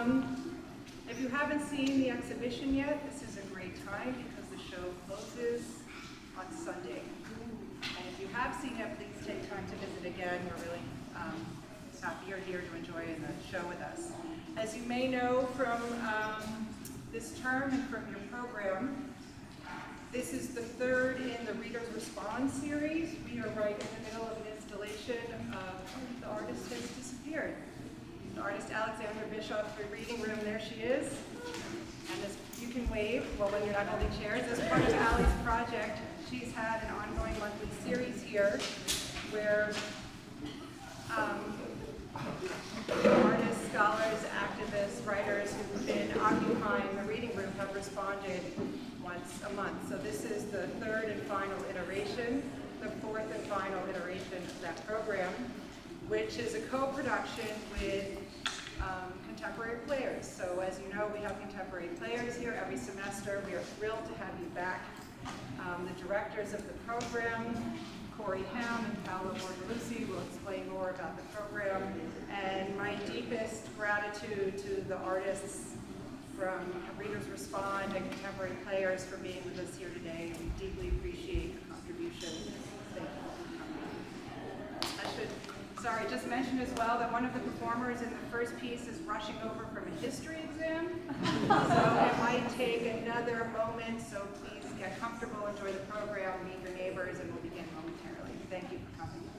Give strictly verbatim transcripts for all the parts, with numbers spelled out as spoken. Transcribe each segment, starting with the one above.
Um, if you haven't seen the exhibition yet, this is a great time because the show closes on Sunday. And if you have seen it, please take time to visit again. We're really um, happy you're here to enjoy the show with us. As you may know from um, this term and from your program, this is the third in the Readers Respond series. We are right in the middle of an installation of The Artist Has Disappeared. The artist Alexandra Bischoff, Rereading Room, there she is. And as you can wave, well, when you're not holding chairs, as part of Ali's project, she's had an ongoing monthly series here where um, artists, scholars, activists, writers who've been occupying the reading room have responded once a month. So this is the third and final iteration, the fourth and final iteration of that program, which is a co-production with um, Contemporary Players. So as you know, we have Contemporary Players here every semester. We are thrilled to have you back. Um, the directors of the program, Corey Ham and Paolo Bortolucci, will explain more about the program. And my deepest gratitude to the artists from Readers Respond and Contemporary Players for being with us here today. We deeply appreciate your contribution. Thank you for coming. I should, sorry, just mention as well that one of the performers in the first piece is rushing over from a history exam. So it might take another moment, so please get comfortable, enjoy the program, meet your neighbors, and we'll begin momentarily. Thank you for coming.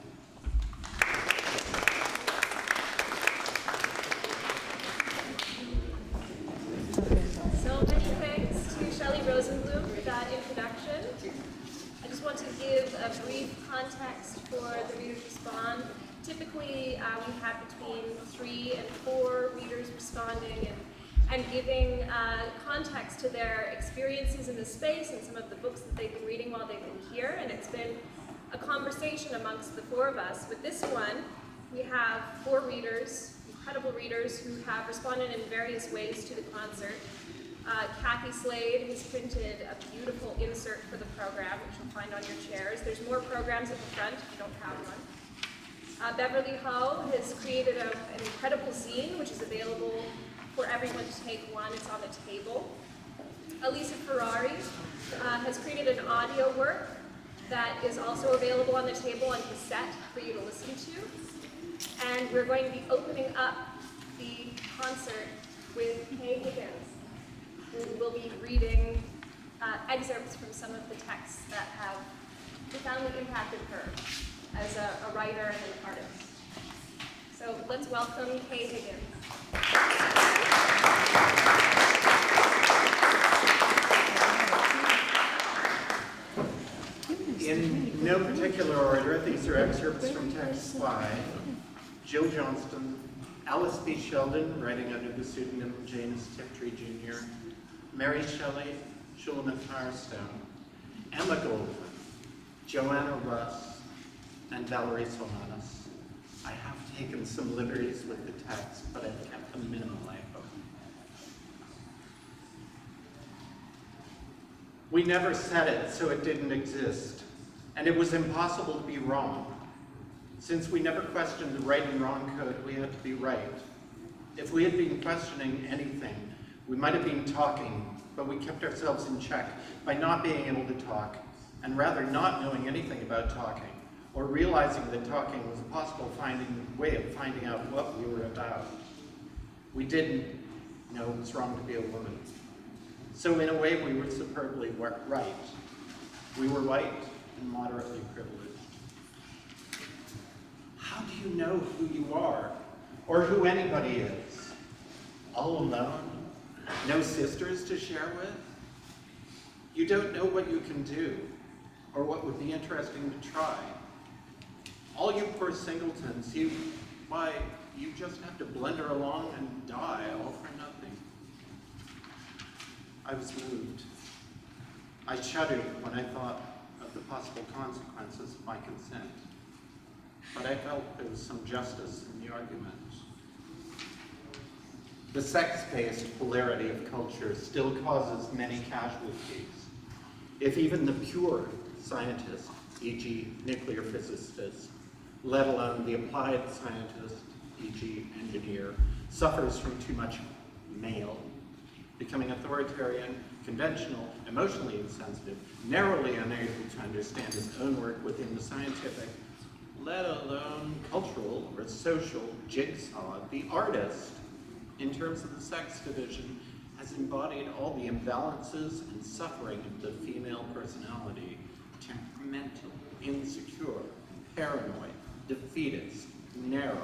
So many thanks to Shelley Rosenblum for that introduction. I just want to give a brief context for the Readers Respond. Typically, uh, we have between three and four readers responding and, and giving uh, context to their experiences in the space and some of the books that they've been reading while they've been here. And it's been a conversation amongst the four of us. With this one, we have four readers, incredible readers, who have responded in various ways to the concert. Uh, Kathy Slade has printed a beautiful insert for the program, which you'll find on your chairs. There's more programs at the front if you don't have one. Uh, Beverly Ho has created a, an incredible zine, which is available for everyone to take one. It's on the table. Elisa Ferrari uh, has created an audio work that is also available on the table on cassette for you to listen to. And we're going to be opening up the concert with Kay Higgins, who will be reading uh, excerpts from some of the texts that have profoundly impacted her as a, a writer and an artist. So let's welcome Kay Higgins. In no particular order, these are excerpts from texts by Jill Johnston, Alice B. Sheldon, writing under the pseudonym James Tiptree Junior, Mary Shelley, Shulamith Firestone, Emma Goldman, Joanna Russ, and Valerie Solanas. I have taken some liberties with the text, but I've kept them minimal, I hope. We never said it, so it didn't exist, and it was impossible to be wrong. Since we never questioned the right and wrong code, we had to be right. If we had been questioning anything, we might have been talking, but we kept ourselves in check by not being able to talk, and rather not knowing anything about talking, or realizing that talking was a possible finding, way of finding out what we were about. We didn't know it was wrong to be a woman. So in a way, we were superbly right. We were white and moderately privileged. How do you know who you are, or who anybody is? All alone? No sisters to share with? You don't know what you can do, or what would be interesting to try. All you poor singletons, you, why, you just have to blunder along and die all for nothing. I was moved. I shuddered when I thought of the possible consequences of my consent, but I felt there was some justice in the argument. The sex-based polarity of culture still causes many casualties. If even the pure scientist, for example nuclear physicist, let alone the applied scientist, for example engineer, suffers from too much male, becoming authoritarian, conventional, emotionally insensitive, narrowly unable to understand his own work within the scientific, let alone cultural or social jigsaw. The artist, in terms of the sex division, has embodied all the imbalances and suffering of the female personality: temperamental, insecure, paranoid, defeatist, narrow.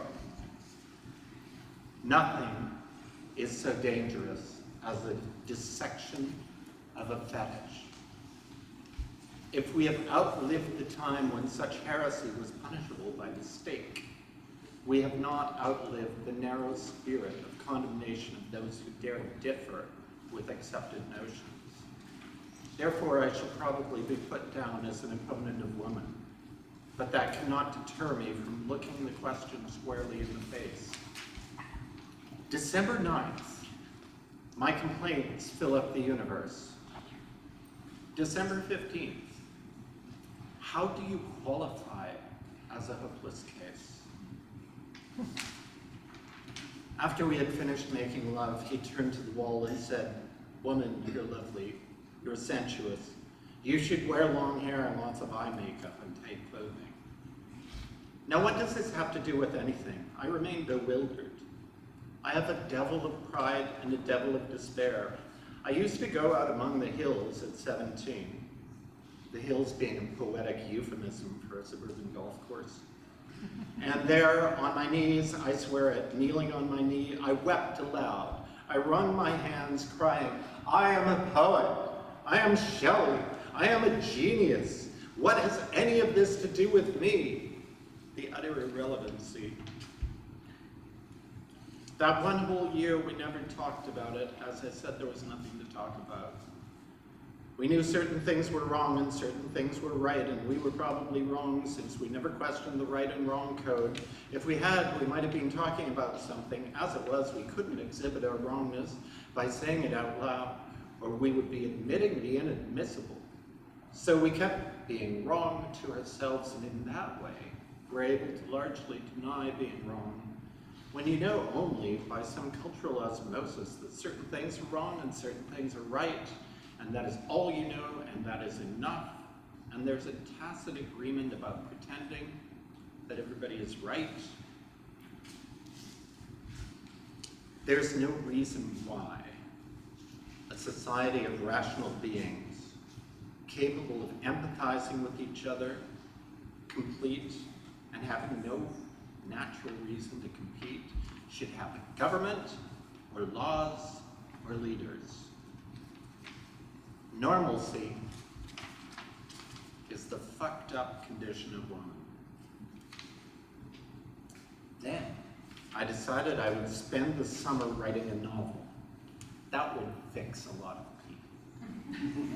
Nothing is so dangerous as the dissection of a fetish. If we have outlived the time when such heresy was punishable by the stake, we have not outlived the narrow spirit of condemnation of those who dare differ with accepted notions. Therefore, I shall probably be put down as an opponent of woman, but that cannot deter me from looking the question squarely in the face. December ninth, my complaints fill up the universe. December fifteenth, how do you qualify as a hopeless case? After we had finished making love, he turned to the wall and said, "Woman, you're lovely, you're sensuous. You should wear long hair and lots of eye makeup and tight clothing." Now, what does this have to do with anything? I remain bewildered. I have a devil of pride and a devil of despair. I used to go out among the hills at seventeen, the hills being a poetic euphemism for a suburban golf course. And there, on my knees, I swear it, kneeling on my knee, I wept aloud. I wrung my hands, crying, "I am a poet. I am Shelley. I am a genius. What has any of this to do with me?" The utter irrelevancy. That one whole year, we never talked about it. As I said, there was nothing to talk about. We knew certain things were wrong and certain things were right, and we were probably wrong since we never questioned the right and wrong code. If we had, we might have been talking about something. As it was, we couldn't exhibit our wrongness by saying it out loud, or we would be admitting the inadmissible. So we kept being wrong to ourselves, and in that way, we're able to largely deny being wrong. When you know only by some cultural osmosis that certain things are wrong and certain things are right, and that is all you know, and that is enough, and there's a tacit agreement about pretending that everybody is right, there's no reason why a society of rational beings, capable of empathizing with each other, complete, and having no natural reason to compete, should have a government, or laws, or leaders. Normalcy is the fucked up condition of woman. Then, I decided I would spend the summer writing a novel. That would fix a lot of people.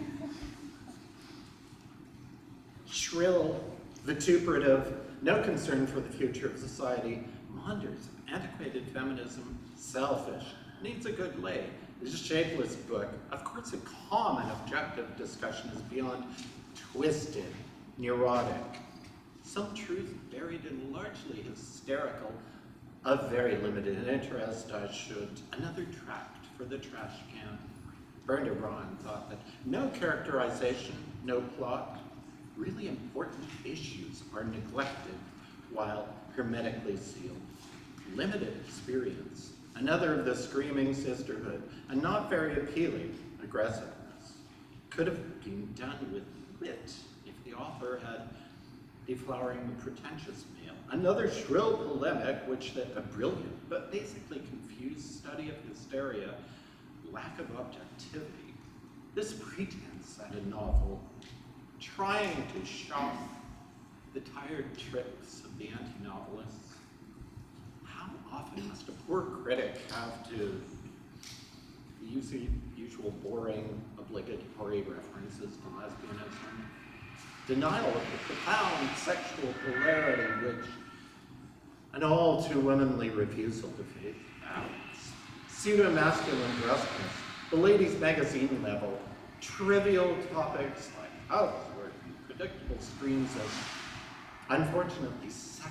Shrill, vituperative, no concern for the future of society, maunders of antiquated feminism, selfish, needs a good lay. This shapeless book, of course, a calm and objective discussion is beyond twisted, neurotic. Some truth buried in largely hysterical, of very limited interest, I should. Another tract for the trash can. Bernard Rahn thought that no characterization, no plot, really important issues are neglected while hermetically sealed. Limited experience. Another of the screaming sisterhood, and not very appealing aggressiveness, could have been done with wit if the author had deflowering the pretentious male. Another shrill polemic, which that a brilliant but basically confused study of hysteria, lack of objectivity. This pretense at a novel, trying to shock the tired tricks of the anti-novelists. How often must a poor critic have to use the usual boring, obligatory references to lesbianism? Denial of the profound sexual polarity which an all too womanly refusal to face balance. Pseudo-masculine brusqueness, the ladies' magazine level, trivial topics like housework and predictable streams of, unfortunately,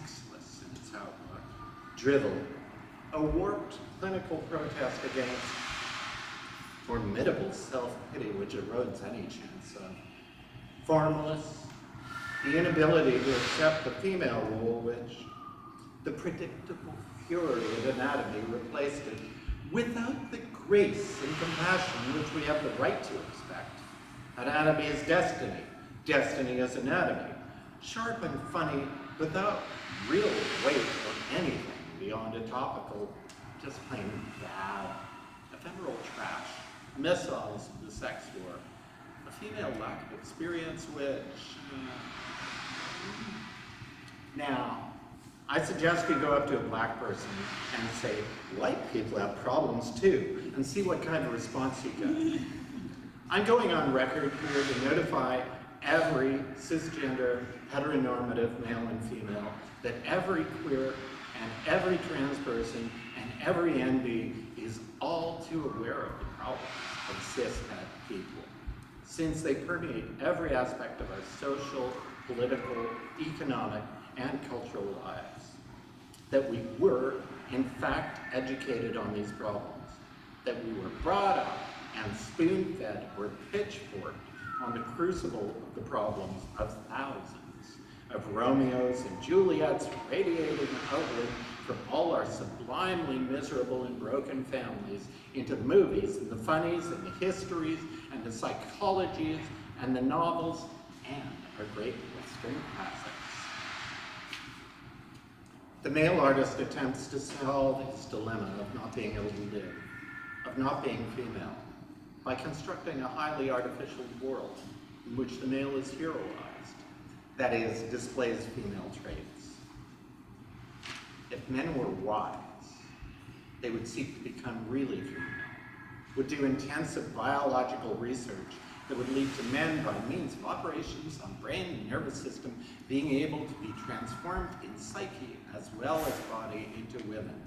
sexless in its outlook, drivel, a warped clinical protest against formidable self-pity which erodes any chance of. Formless, the inability to accept the female role which the predictable fury of anatomy replaced it, without the grace and compassion which we have the right to expect. Anatomy is destiny, destiny is anatomy, sharp and funny without real weight or anything beyond a topical, just plain bad, ephemeral trash, missiles of the sex war, a female lack of experience which, uh, now, I suggest you go up to a black person and say, white people have problems too, and see what kind of response you get. I'm going on record here to notify every cisgender, heteronormative male and female that every queer and every trans person and every N B is all too aware of the problems of cishet people, since they permeate every aspect of our social, political, economic, and cultural lives. That we were, in fact, educated on these problems, that we were brought up and spoon-fed or pitchforked on the crucible of the problems of thousands of Romeos and Juliets radiating outward from all our sublimely miserable and broken families into the movies and the funnies and the histories and the psychologies and the novels and our great Western classics. The male artist attempts to solve his dilemma of not being able to live, of not being female, by constructing a highly artificial world in which the male is heroized, that is, displays female traits. If men were wise, they would seek to become really female, would do intensive biological research that would lead to men, by means of operations on brain and nervous system, being able to be transformed in psyche as well as body into women.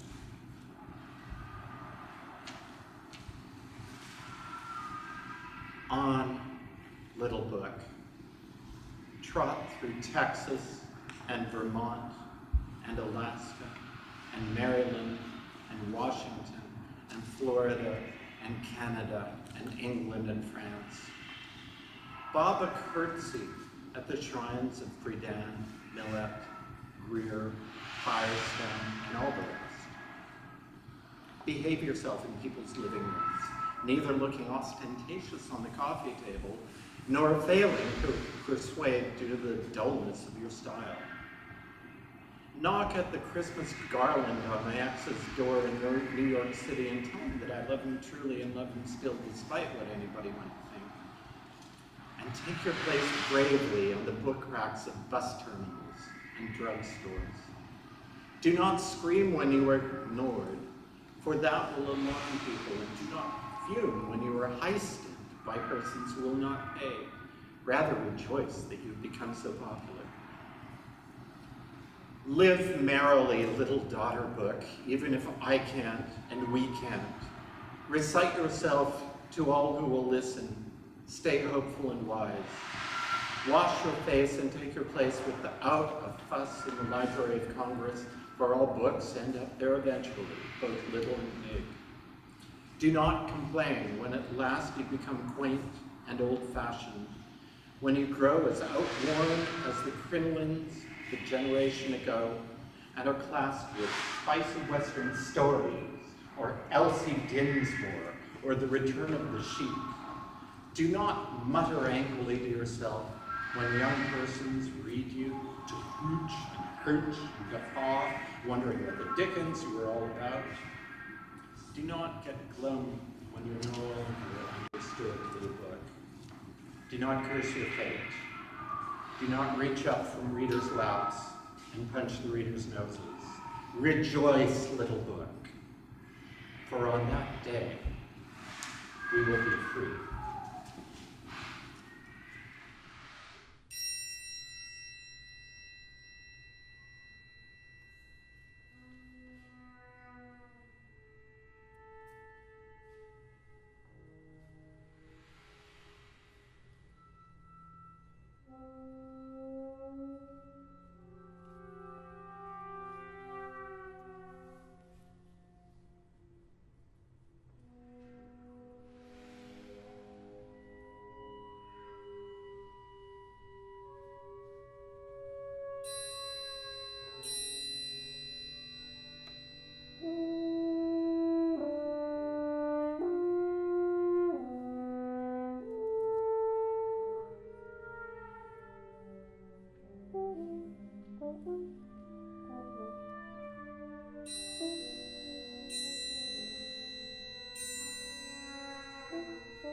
On, little book, trot through Texas and Vermont and Alaska and Maryland and Washington and Florida and Canada and England and France. Bob a curtsy at the shrines of Friedan, Millet, Greer, Firestone, and all the rest. Behave yourself in people's living rooms, neither looking ostentatious on the coffee table, nor failing to persuade due to the dullness of your style. Knock at the Christmas garland on my ex's door in New York City and tell him that I love him truly and love him still despite what anybody might think. And take your place bravely on the book racks of bus terminals and drugstores. Do not scream when you are ignored, for that will alarm people, and do not fume when you are heisted by persons who will not pay. Rather rejoice that you've become so popular. Live merrily, little daughter book, even if I can't and we can't. Recite yourself to all who will listen. Stay hopeful and wise. Wash your face and take your place without a fuss in the Library of Congress, for all books end up there eventually, both little and big. Do not complain when at last you become quaint and old-fashioned, when you grow as outworn as the crinolines a generation ago, and are classed with spicy Western stories, or Elsie Dinsmore, or The Return of the Sheep. Do not mutter angrily to yourself when young persons read you to hooch and hooch and guffaw, wondering what the dickens you were all about. Do not get glum when you're no longer understood, little book. Do not curse your fate. Do not reach up from readers' laps and punch the readers' noses. Rejoice, little book, for on that day we will be free.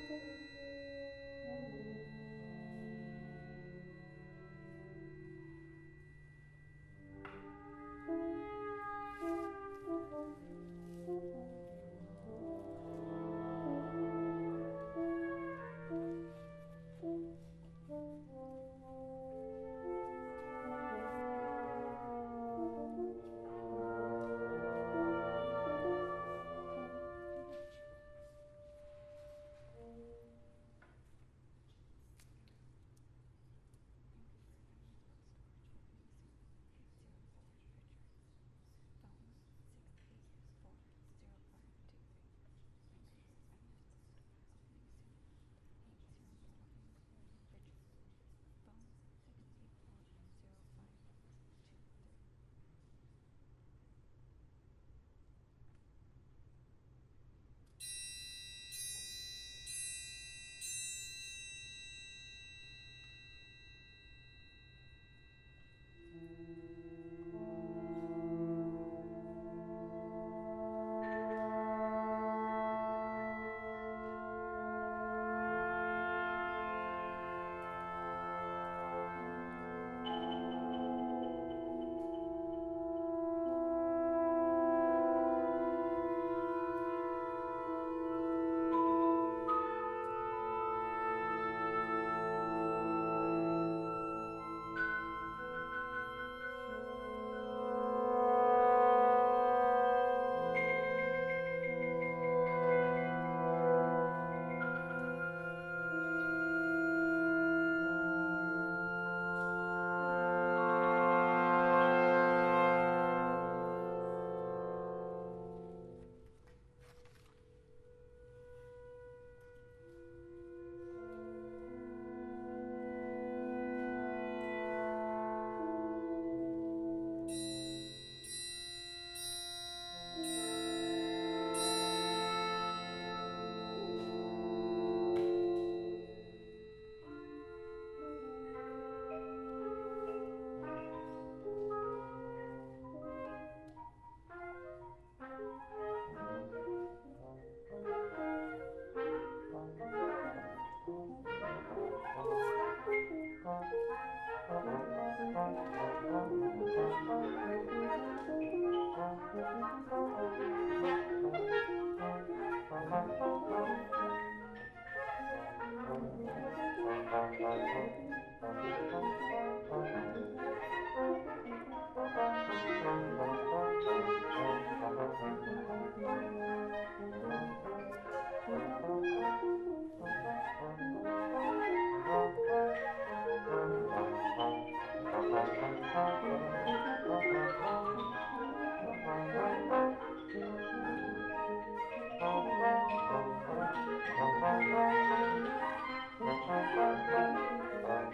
Thank you.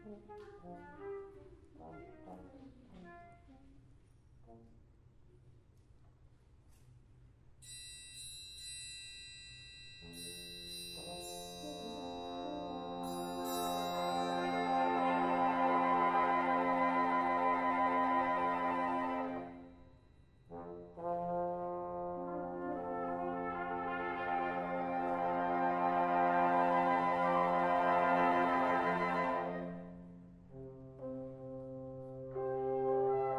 Thank you.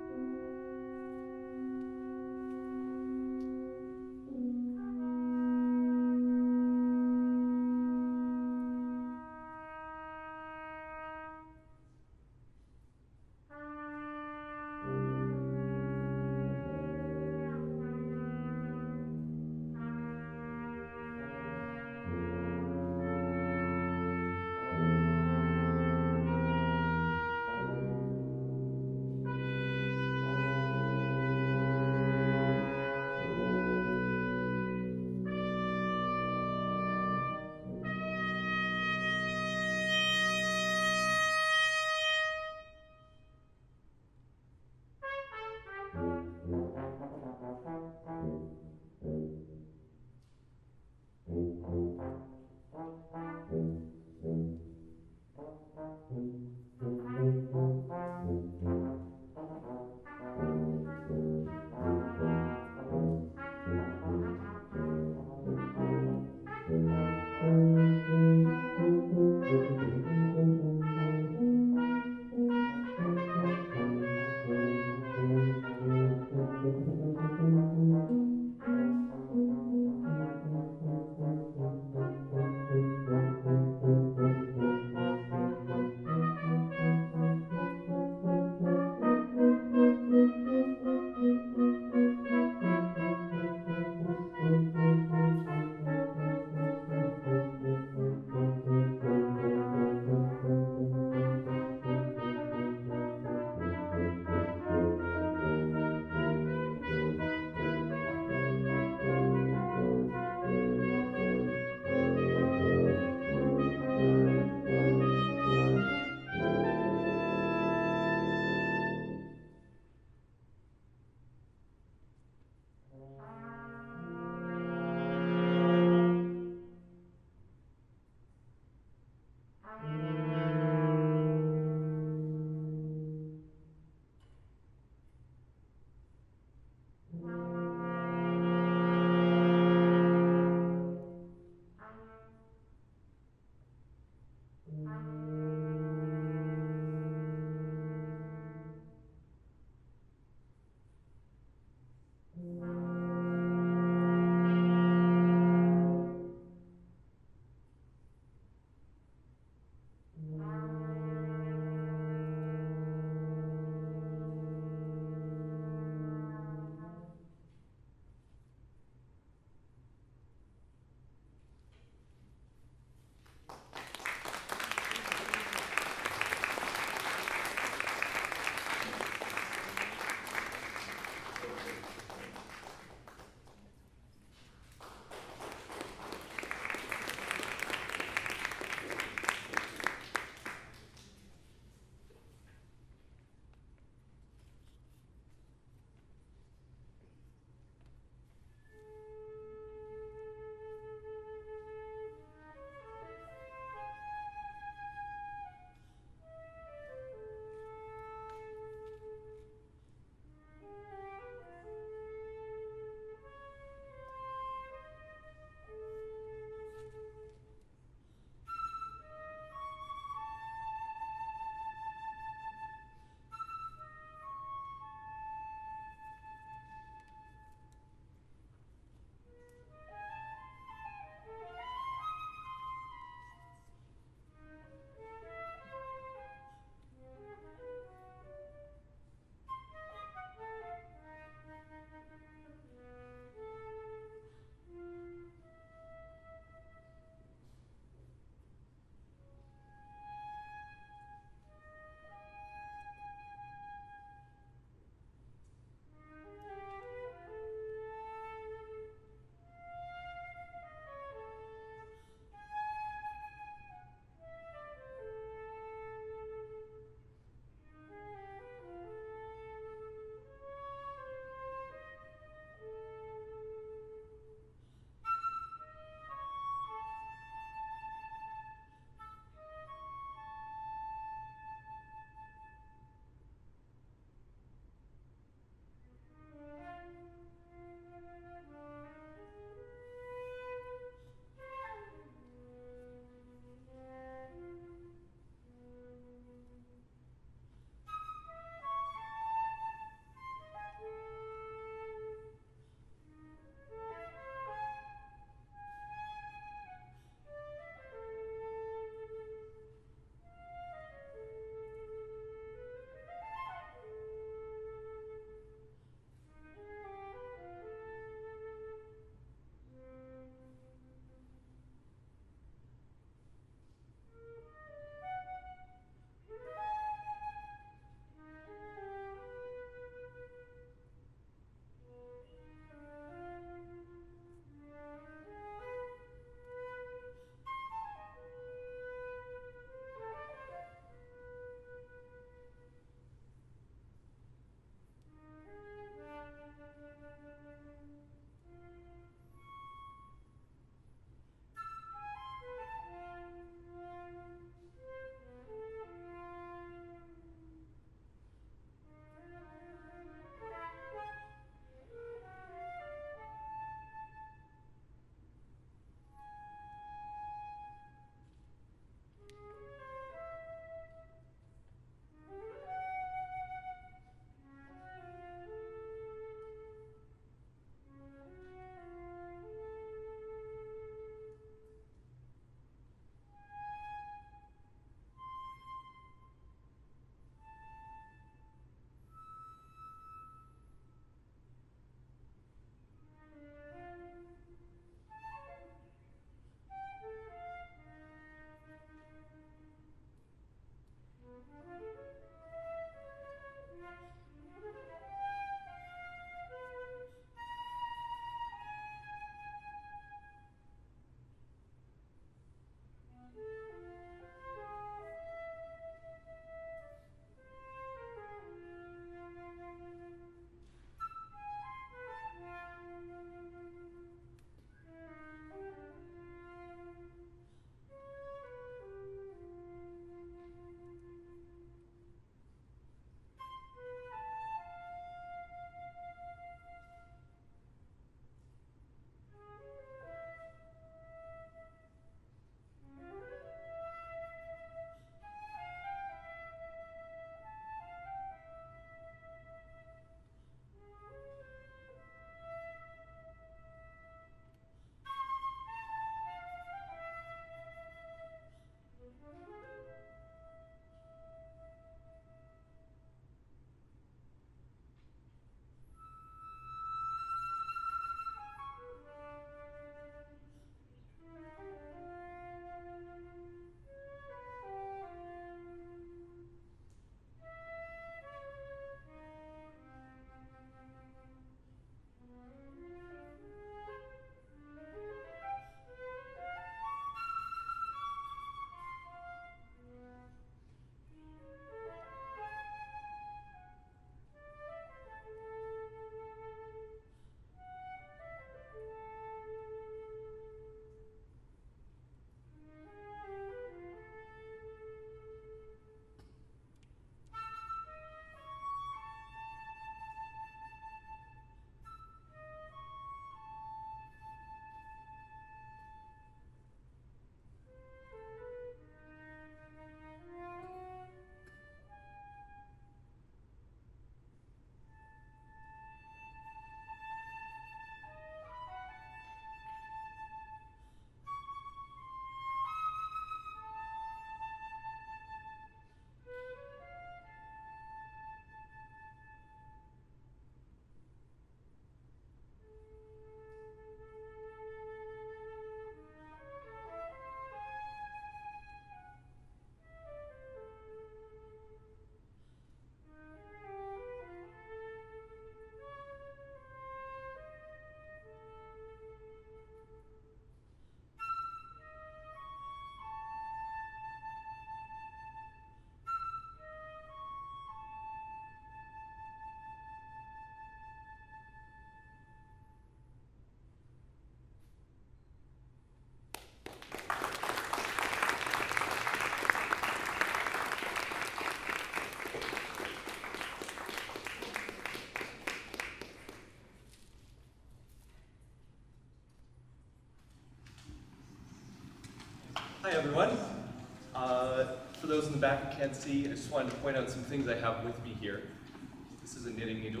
Hi everyone. Uh, for those in the back who can't see, I just wanted to point out some things I have with me here. This is a knitting needle.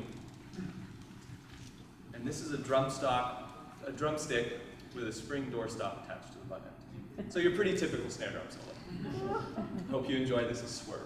And this is a drum stock, a drumstick with a spring doorstop attached to the butt end. So your pretty typical snare drum solo. Hope you enjoy this as Swerve.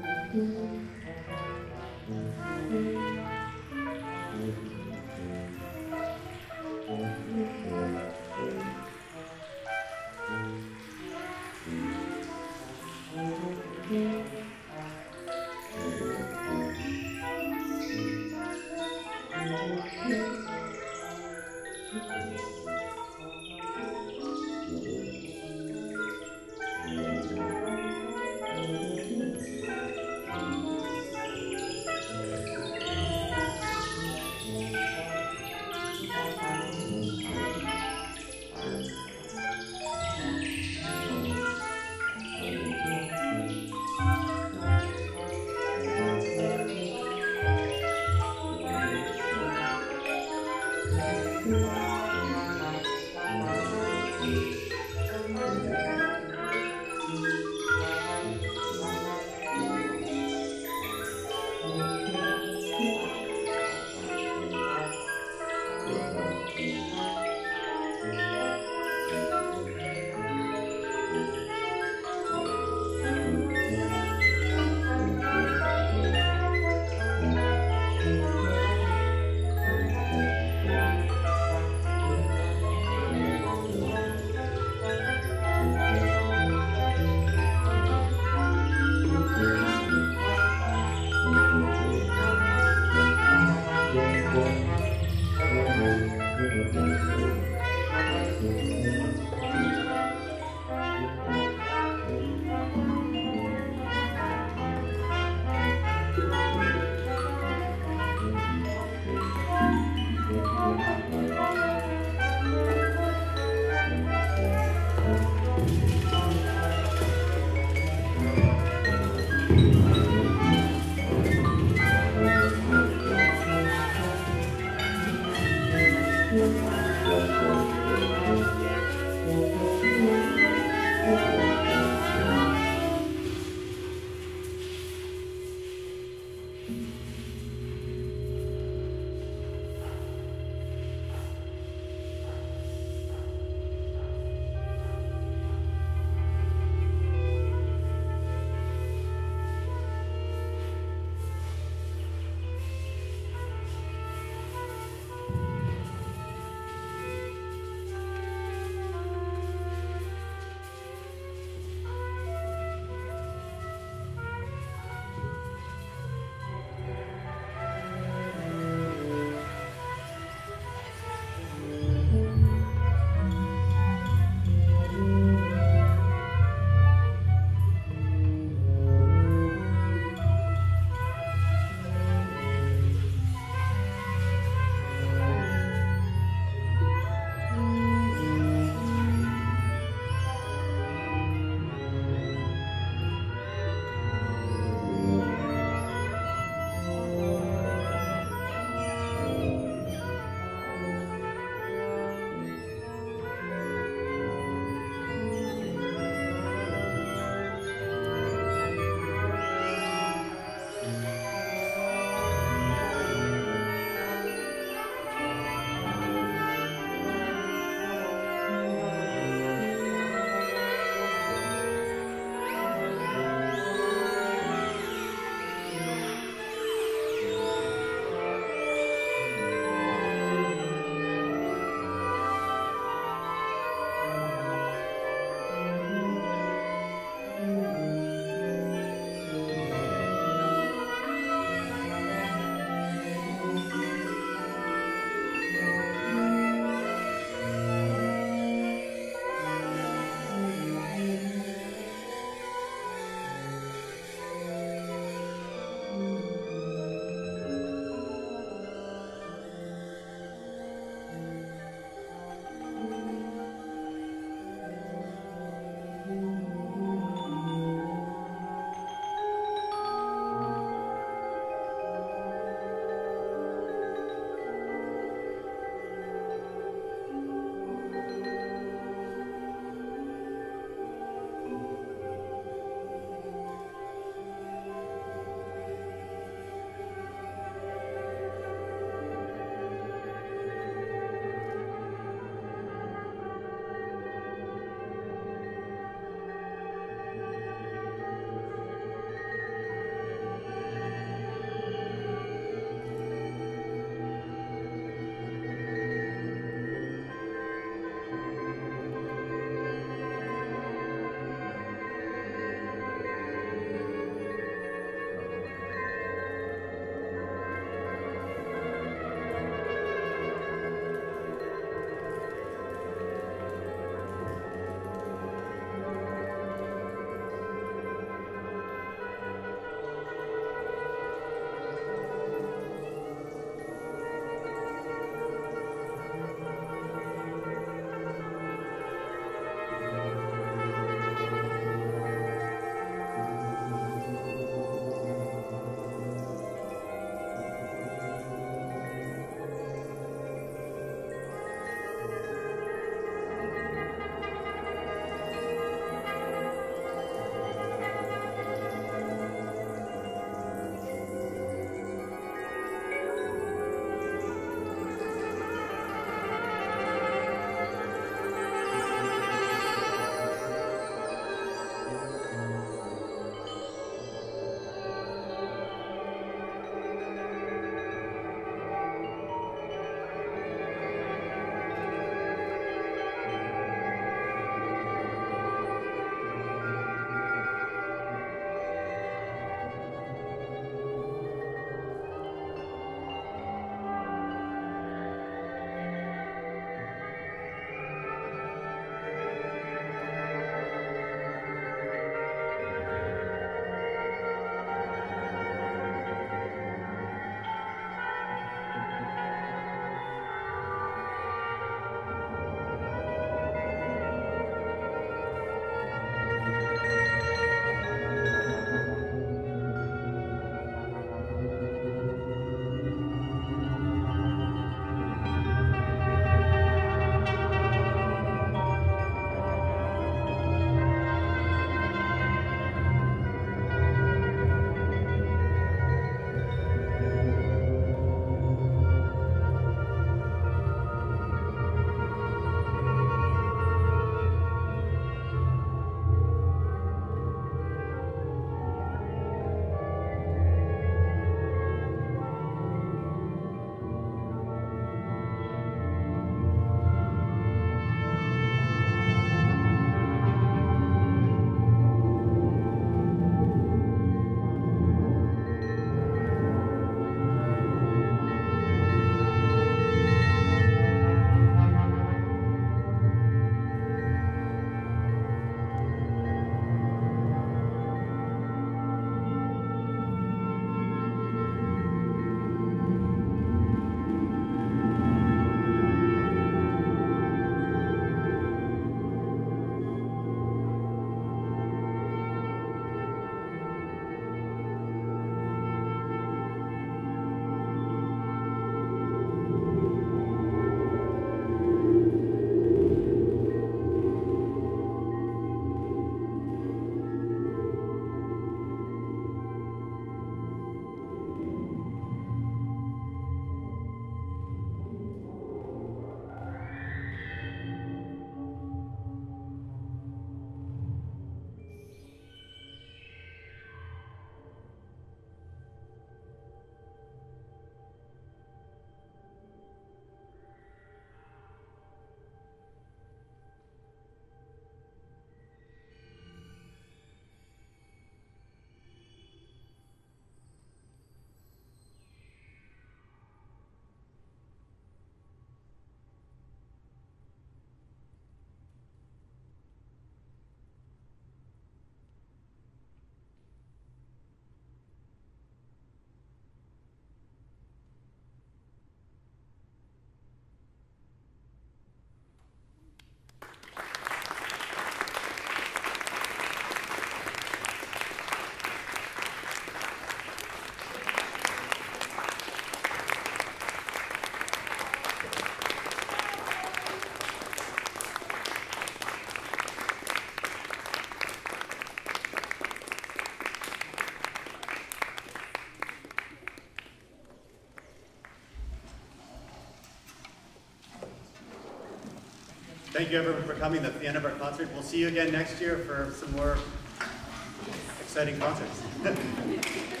Thank you everyone for coming. That's the end of our concert. We'll see you again next year for some more exciting concerts.